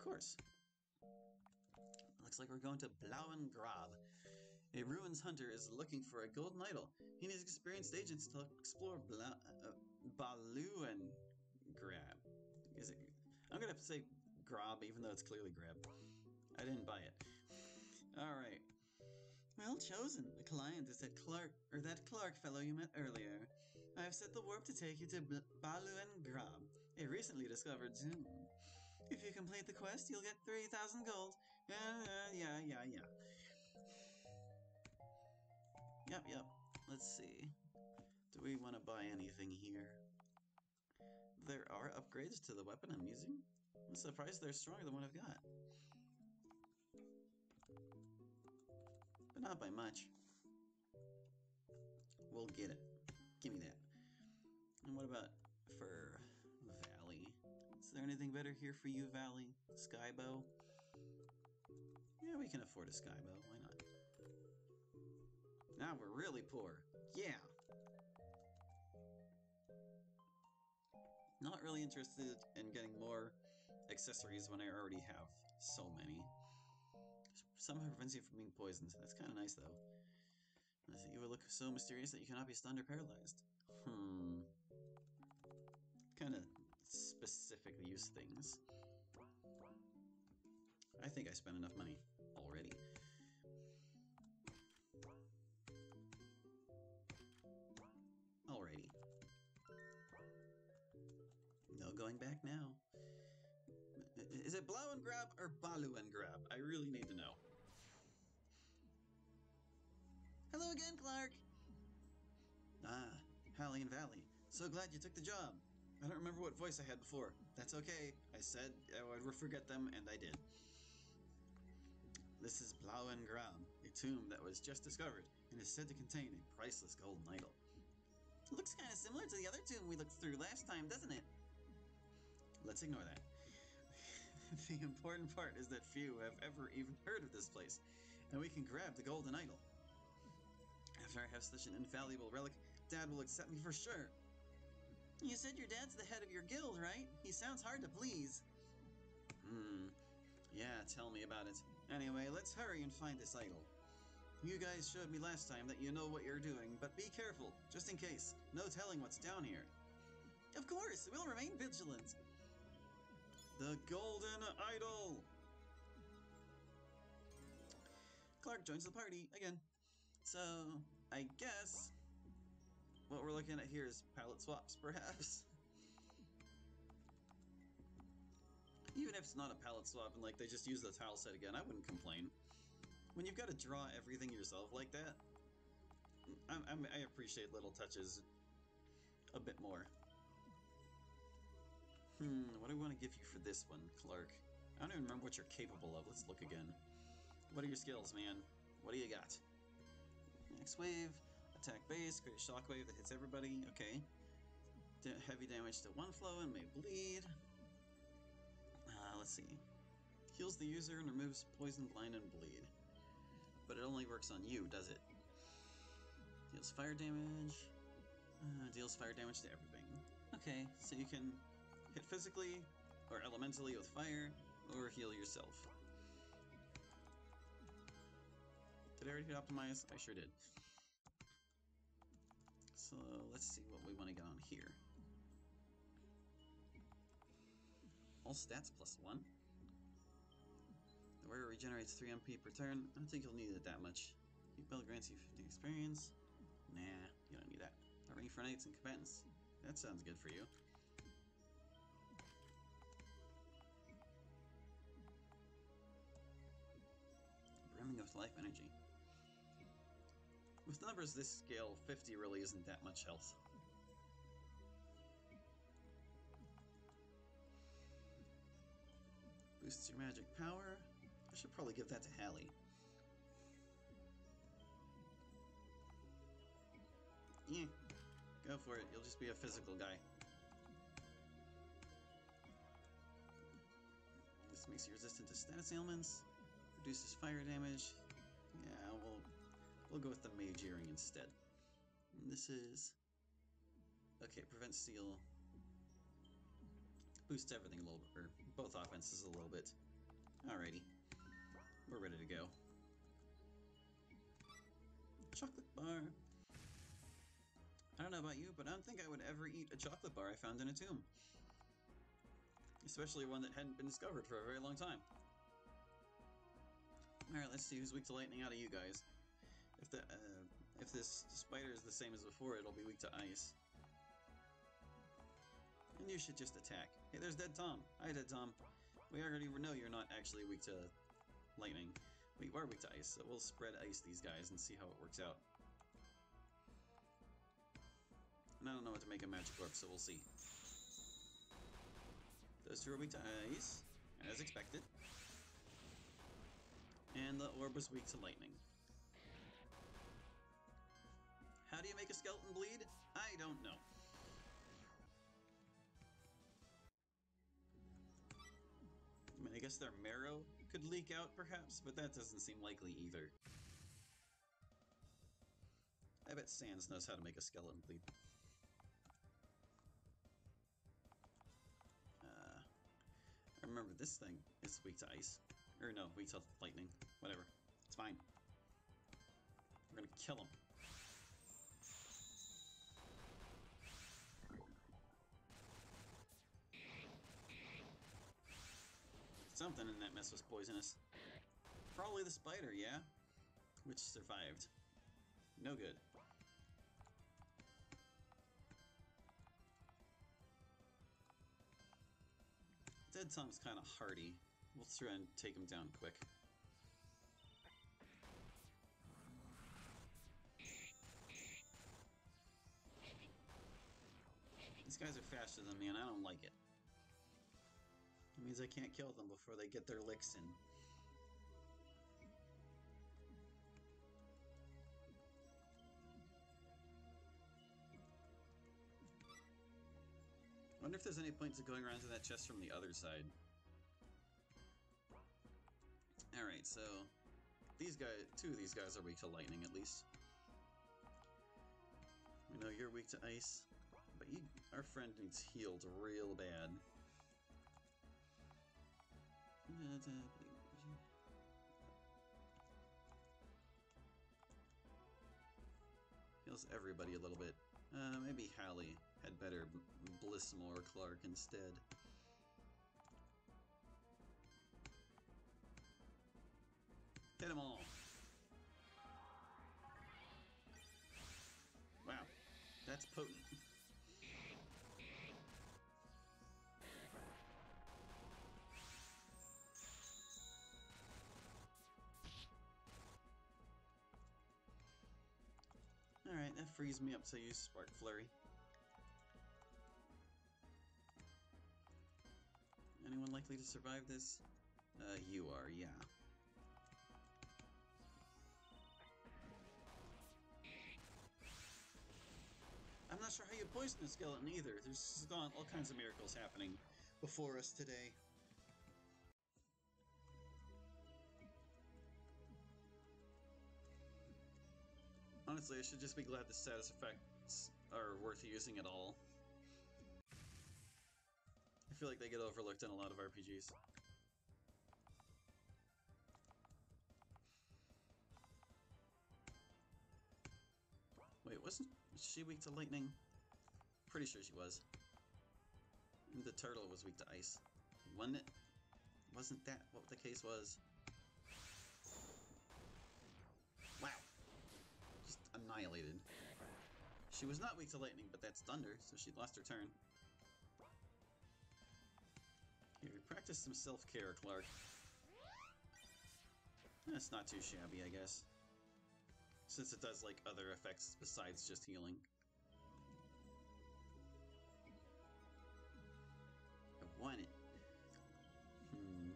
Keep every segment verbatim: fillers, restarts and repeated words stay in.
course. Looks like we're going to Blauen Grab. A ruins hunter is looking for a golden idol. He needs experienced agents to explore Bla uh, Baluen Grab. Is it? I'm gonna say Grab, even though it's clearly Grab. I didn't buy it. All right. Well chosen. The client is that Clark, or that Clark fellow you met earlier. I have set the warp to take you to Baluen Grab, a recently discovered tomb. If you complete the quest, you'll get three thousand gold. Uh, yeah, yeah, yeah. Yep, yep. Let's see. Do we want to buy anything here? There are upgrades to the weapon I'm using. I'm surprised they're stronger than what I've got. But not by much. We'll get it. Give me that. And what about for Valley? Is there anything better here for you, Valley? Skybow? Yeah, we can afford a Skybow. Why not? Now we're really poor. Yeah! Not really interested in getting more accessories when I already have so many. Some prevents you from being poisoned. That's kind of nice, though. You will look so mysterious that you cannot be stunned or paralyzed. Hmm. Kind of specific use things. I think I spent enough money already. Alrighty. No going back now. Is it Blauen Grab or Baluen Grab? I really need to know. Hello again, Clark! Ah, Hallie and Valley. So glad you took the job. I don't remember what voice I had before. That's okay. I said I would forget them, and I did. This is Blauen Grab, a tomb that was just discovered, and is said to contain a priceless golden idol. It looks kind of similar to the other tomb we looked through last time, doesn't it? Let's ignore that. The important part is that few have ever even heard of this place, and we can grab the golden idol. After I have such an invaluable relic, Dad will accept me for sure. You said your dad's the head of your guild, right? He sounds hard to please. Hmm. Yeah, tell me about it. Anyway, let's hurry and find this idol. You guys showed me last time that you know what you're doing, but be careful, just in case. No telling what's down here. Of course, we'll remain vigilant. The golden idol! Clark joins the party again. So, I guess what we're looking at here is palette swaps, perhaps? Even if it's not a palette swap and like they just use the tile set again, I wouldn't complain. When you've got to draw everything yourself like that, I'm, I'm, I appreciate little touches a bit more. Hmm, what do we want to give you for this one, Clark? I don't even remember what you're capable of. Let's look again. What are your skills, man? What do you got? Next wave, attack base, create a shockwave that hits everybody. Okay. D heavy damage to one flow and may bleed. Uh, let's see. Heals the user and removes poison, blind, and bleed. But it only works on you, does it? Deals fire damage. Uh, deals fire damage to everything. Okay, so you can hit physically or elementally with fire, or heal yourself. Did I already hit optimize? I sure did. So let's see what we want to get on here. All stats plus one. The warrior regenerates three M P per turn. I don't think you'll need it that much. Keep Bell grants you fifty experience. Nah, you don't need that. Ring for knights and combatants. That sounds good for you. Brimming with life energy. With numbers this scale, fifty really isn't that much health. Boosts your magic power. I should probably give that to Hallie. Yeah, go for it. You'll just be a physical guy. This makes you resistant to status ailments. Reduces fire damage. Yeah, we'll we'll go with the mage earring instead. And this is okay. Prevents steel. Boosts everything a little bit, or both offenses a little bit. Alrighty. We're ready to go. Chocolate bar. I don't know about you, but I don't think I would ever eat a chocolate bar I found in a tomb. Especially one that hadn't been discovered for a very long time. Alright, let's see who's weak to lightning out of you guys. If the uh, if this spider is the same as before, it'll be weak to ice. And you should just attack. Hey, there's Dead Tom. Hi, Dead Tom. We already know you're not actually weak to lightning. We are weak to ice, so we'll spread ice these guys and see how it works out. And I don't know what to make a magic orb, so we'll see. Those two are weak to ice, as expected. And the orb was weak to lightning. How do you make a skeleton bleed? I don't know. I mean, I guess their marrow could leak out, perhaps, but that doesn't seem likely either. I bet Sans knows how to make a skeleton bleed. Uh, I remember this thing is weak to ice. Or no, weak to lightning. Whatever. It's fine. We're gonna kill him. Something in that mess was poisonous. Probably the spider, yeah? Which survived. No good. Dead Tom's kind of hardy. We'll try and take him down quick. These guys are faster than me, and I don't like it. It means I can't kill them before they get their licks in. I wonder if there's any point to going around to that chest from the other side. Alright, so these guys, two of these guys are weak to lightning at least. We know you're weak to ice, but you, our friend needs healed real bad. Heals everybody a little bit. Uh, maybe Hallie had better Blissmore Clark instead. Hit them all! Wow, that's potent. Alright, that frees me up to use Spark Flurry. Anyone likely to survive this? Uh, you are, yeah. I'm not sure how you poison a skeleton either. There's all kinds of miracles happening before us today. Honestly, I should just be glad the status effects are worth using at all. I feel like they get overlooked in a lot of R P Gs. Wait, wasn't she weak to lightning? Pretty sure she was. And the turtle was weak to ice. Wasn't it? Wasn't that what the case was? Wow. Just annihilated. She was not weak to lightning, but that's thunder, so she lost her turn. Here, practice some self-care, Clark. That's not too shabby, I guess. Since it does, like, other effects besides just healing. I want it. Hmm.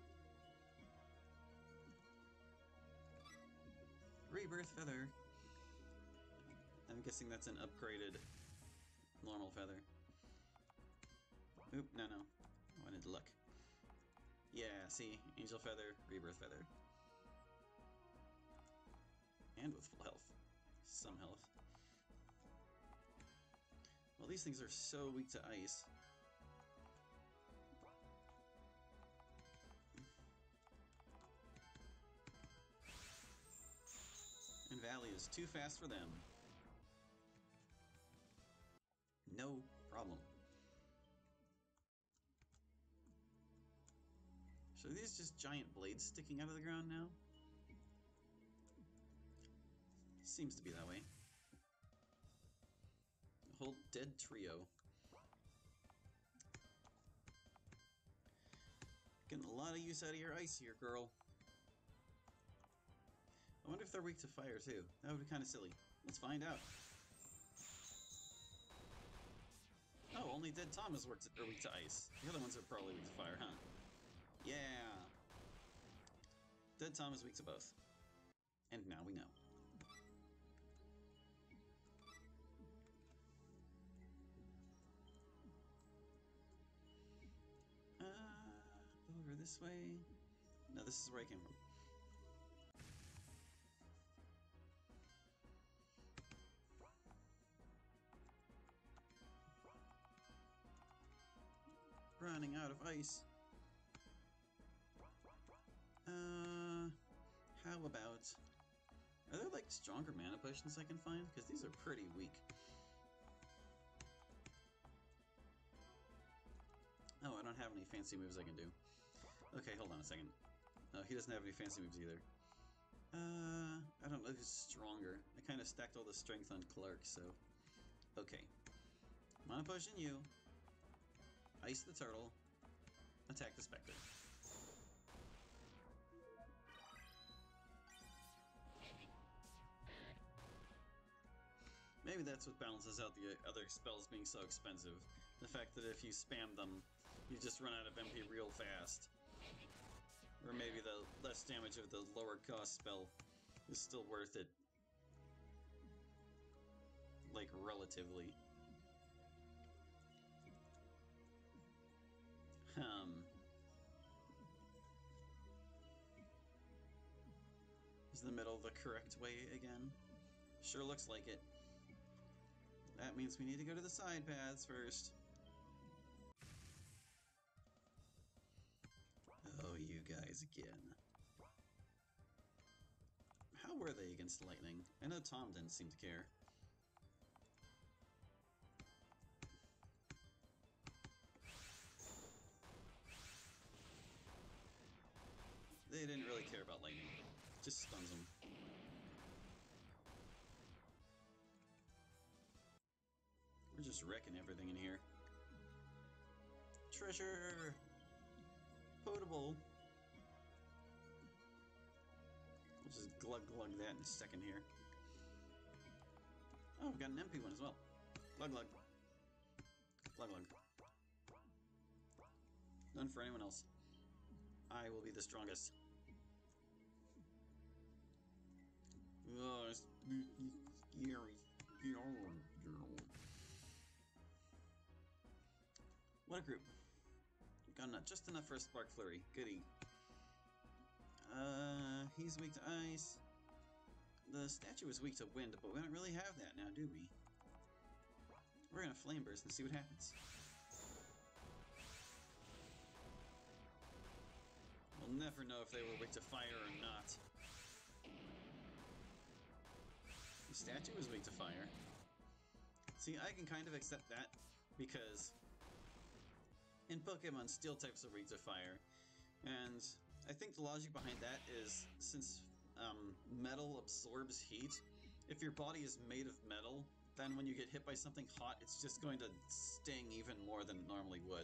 Rebirth Feather. I'm guessing that's an upgraded normal feather. Oop, no, no. I wanted to look. Yeah, see? Angel Feather, Rebirth Feather. And with full health. Some health. Well, these things are so weak to ice. is too fast for them. No problem. So are these just giant blades sticking out of the ground now? Seems to be that way. A whole dead trio. Getting a lot of use out of your ice here, girl. I wonder if they're weak to fire, too. That would be kind of silly. Let's find out. Oh, only Dead Tom is weak to ice. The other ones are probably weak to fire, huh? Yeah! Dead Tom is weak to both. And now we know. Uh, over this way... No, this is where I came from. Running out of ice. Uh, how about... Are there, like, stronger mana potions I can find? Because these are pretty weak. Oh, I don't have any fancy moves I can do. Okay, hold on a second. No, he doesn't have any fancy moves either. Uh, I don't know who's stronger. I kind of stacked all the strength on Clark, so... Okay. Mana potion you. Ice the turtle. Attack the Spectre. Maybe that's what balances out the other spells being so expensive. The fact that if you spam them, you just run out of M P real fast. Or maybe the less damage of the lower cost spell is still worth it. Like, relatively. Um... Is the middle the correct way again? Sure looks like it. That means we need to go to the side paths first. Oh, you guys again. How were they against lightning? I know Tom didn't seem to care. They didn't really care about lightning. Just stuns them. We're just wrecking everything in here. Treasure! Potable! We'll just glug glug that in a second here. Oh, we've got an empty one as well. Glug glug. Glug glug. None for anyone else. I will be the strongest. Oh, it's scary. What a group. Got enough, just enough for a Spark Flurry. Goody. Uh, he's weak to ice. The statue is weak to wind, but we don't really have that now, do we? We're gonna Flame Burst and see what happens. We'll never know if they were weak to fire or not. The statue is weak to fire. See, I can kind of accept that, because in Pokemon, steel types are weak to fire. And I think the logic behind that is, since um, metal absorbs heat, if your body is made of metal, then when you get hit by something hot, it's just going to sting even more than it normally would.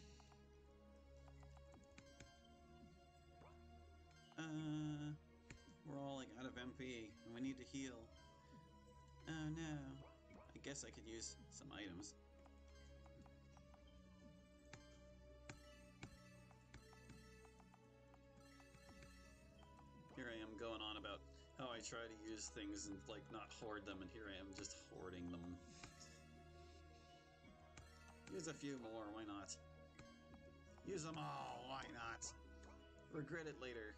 Uh, we're all like out of M P, and we need to heal. Oh no. I guess I could use some items. Here I am going on about how I try to use things and, like, not hoard them, and here I am just hoarding them. Use a few more, why not? Use them all, why not? Regret it later.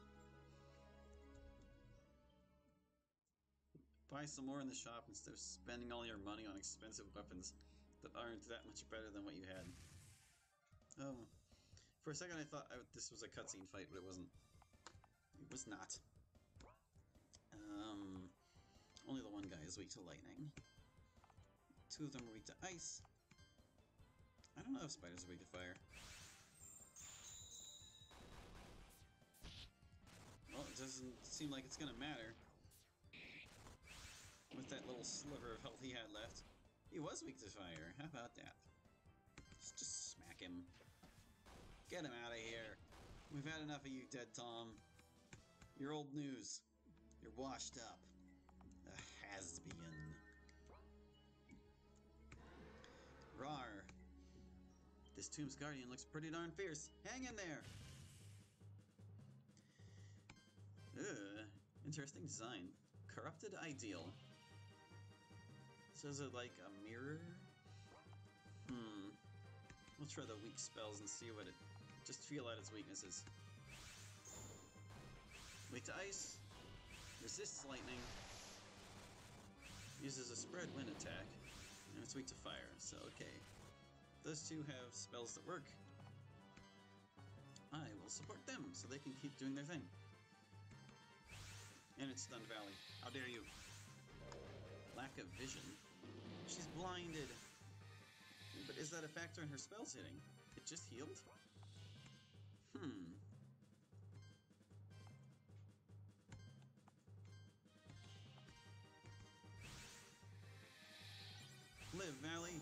Buy some more in the shop instead of spending all your money on expensive weapons that aren't that much better than what you had. Oh. For a second I thought I, this was a cutscene fight, but it wasn't. It was not. Um, Only the one guy is weak to lightning. Two of them are weak to ice. I don't know if spiders are weak to fire. Well, it doesn't seem like it's gonna matter. With that little sliver of health he had left. He was weak to fire. How about that? Let's just smack him. Get him out of here. We've had enough of you, Dead Tom. You're old news. You're washed up. A has-been. Rawr. This tomb's guardian looks pretty darn fierce. Hang in there! Ugh. Interesting design. Corrupted Ideal. So is it like a mirror? Hmm. We'll try the weak spells and see what it... Just feel out its weaknesses. Weak to ice. Resists lightning. Uses a spread wind attack. And it's weak to fire, so okay. Those two have spells that work. I will support them so they can keep doing their thing. And it's Stunned Valley. How dare you? Lack of vision. She's blinded. But is that a factor in her spells hitting? It just healed? Hmm. Live, Valley.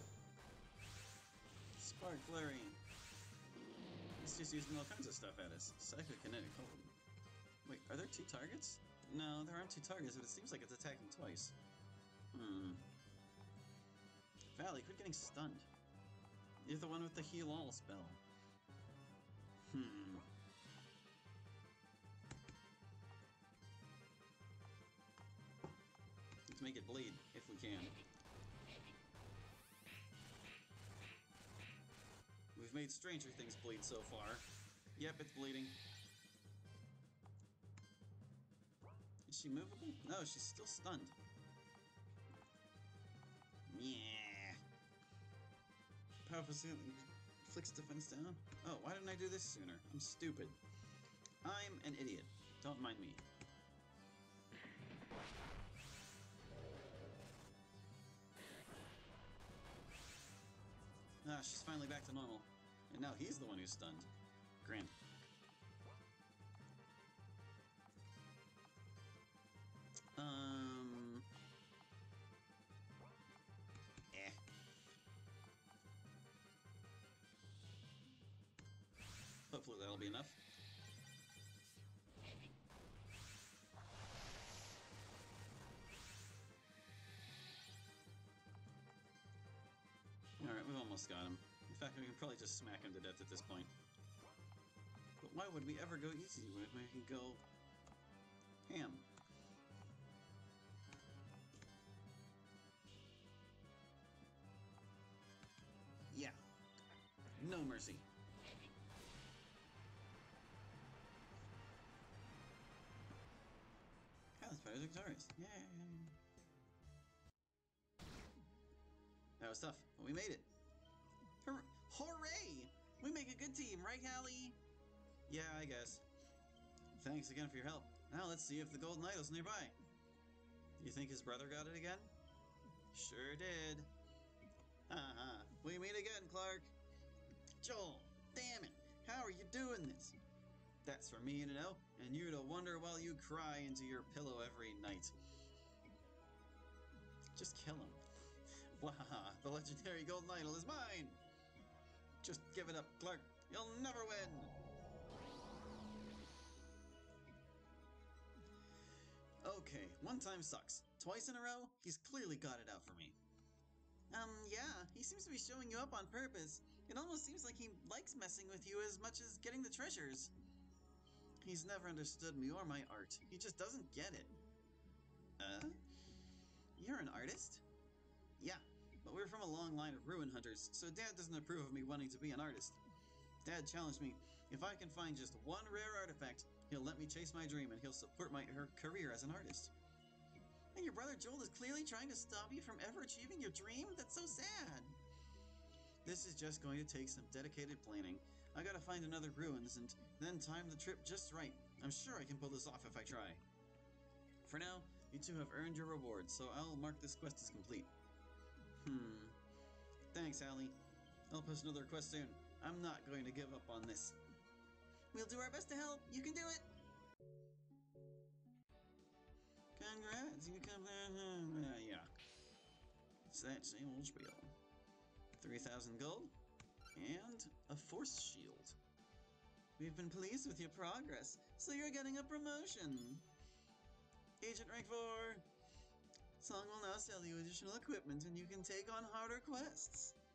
Spark Flurry. It's just using all kinds of stuff at us. Psychokinetic Hold. Wait, are there two targets? No, there aren't two targets, but it seems like it's attacking twice. Hmm. Valley, quit getting stunned. You're the one with the heal all spell. Hmm. Let's make it bleed, if we can. We've made Stranger Things bleed so far. Yep, it's bleeding. Is she movable? No, she's still stunned. Yeah. Powerful inflicts defense down. Oh, why didn't I do this sooner? I'm stupid. I'm an idiot. Don't mind me. Ah, she's finally back to normal. And now he's the one who's stunned. Grand. Um... Eh. Hopefully that'll be enough. Alright, we've almost got him. In fact, we can probably just smack him to death at this point. But why would we ever go easy when we can go ham? Yeah. No mercy. Palace Spider's victorious. Yay! That was tough, but we made it. Hur Hooray! We make a good team, right, Hallie? Yeah, I guess. Thanks again for your help. Now let's see if the Golden Idol's nearby. You think his brother got it again? Sure did. Haha. We meet again, Clark. Joel, damn it. How are you doing this? That's for me to know, and you to wonder while you cry into your pillow every night. Just kill him. Wah, the legendary Golden Idol is mine! Just give it up, Clark. You'll never win! Okay, one time sucks. Twice in a row, he's clearly got it out for me. Um, yeah, he seems to be showing you up on purpose. It almost seems like he likes messing with you as much as getting the treasures. He's never understood me or my art. He just doesn't get it. Uh? You're an artist? Yeah, but we're from a long line of ruin hunters, so Dad doesn't approve of me wanting to be an artist. Dad challenged me, if I can find just one rare artifact, he'll let me chase my dream and he'll support my her career as an artist. And your brother Joel is clearly trying to stop you from ever achieving your dream? That's so sad. This is just going to take some dedicated planning. I gotta find another ruins and then time the trip just right. I'm sure I can pull this off if I try. For now, You two have earned your reward, so I'll mark this quest as complete. Hmm. Thanks, Allie. I'll post another quest soon. I'm not going to give up on this. We'll do our best to help. You can do it. Congrats, you come uh, yeah. It's that same old spiel. three thousand gold and a force shield. We've been pleased with your progress, so you're getting a promotion. Agent rank four. Song will now sell you additional equipment and you can take on harder quests.